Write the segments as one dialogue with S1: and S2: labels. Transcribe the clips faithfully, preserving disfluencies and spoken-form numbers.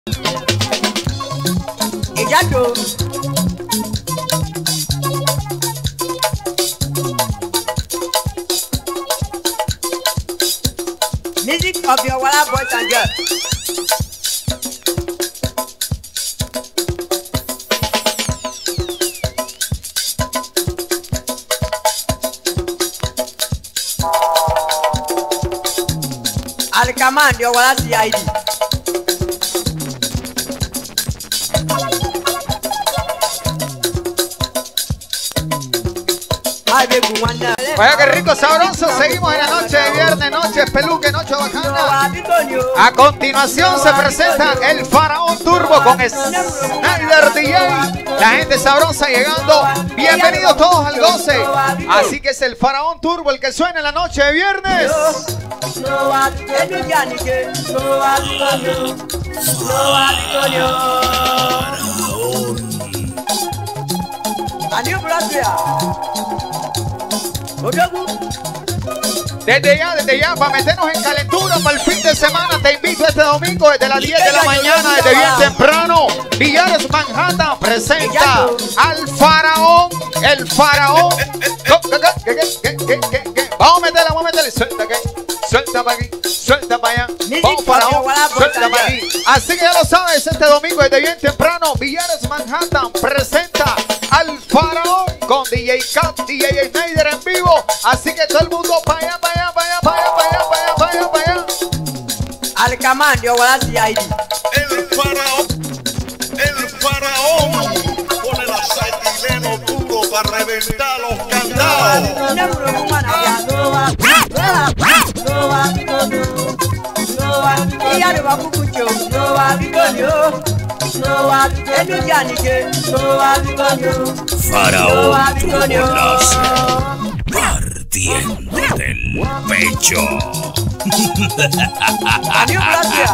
S1: Eyato. Music of your Walla boys and girls. Al command your Walla C I D.
S2: Vaya que rico, sabroso. Seguimos en la noche de viernes, noche peluque, noche bacana. A continuación se presenta el Faraón Turbo con Snyder D J. La gente sabrosa llegando. Bienvenidos todos al goce. Así que es el Faraón Turbo el que suena en la noche de viernes. Desde ya, desde ya, para meternos en calentura para el fin de semana, te invito este domingo desde las diez de la mañana, desde bien temprano. Villares Manhattan presenta al Faraón, el Faraón. Vamos a meterla, vamos a meterla. Suelta aquí, suelta para aquí, suelta para allá. Vamos Faraón, suelta para aquí. Así que ya lo sabes, este domingo desde bien temprano, Villares Manhattan presenta al Faraón con D J Cat, D J Snyder en vivo. Así que todo el mundo para allá, para allá, para allá, para allá, para allá, para allá, para allá, para allá.
S1: Al command your Walla C I D.
S3: El Faraón, el Faraón con el acetileno duro para reventar los candados.
S4: Faraón Turbo Láser, partiendo del pecho.
S1: Adiós, gracias.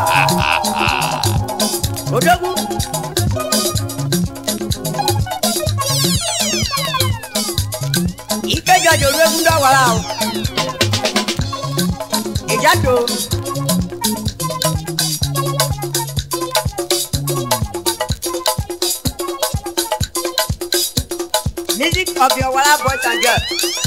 S1: Y que ya yo luego un agualao. Eyato. Music of your Walla boys and girls.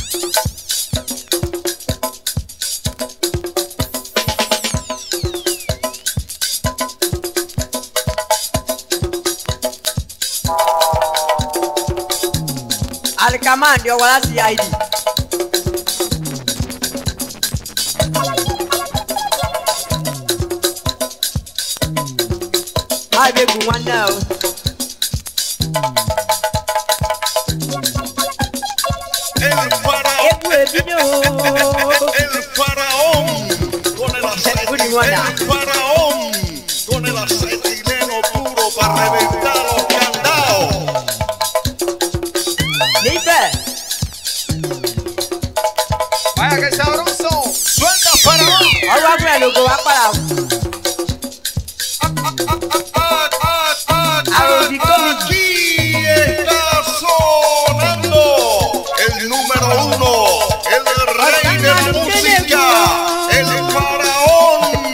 S1: Al command your Walla C I D. I beg you one now.
S3: El Faraón, el Faraón con el acetileno, el Faraón con el acetileno duro para reventar los candados.
S2: Vaya que sabroso. Suelta Faraón.
S1: Ahora voy a lo que va para.
S3: Aquí está sonando el número uno, el rey de la música, el Faraón.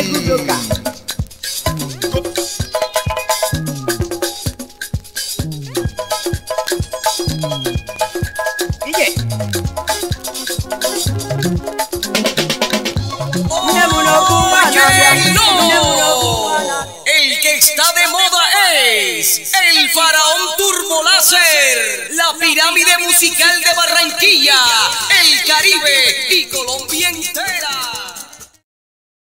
S4: El que está de moda es el Faraón Turbo Láser, la pirámide musical de Barranquilla, el Caribe y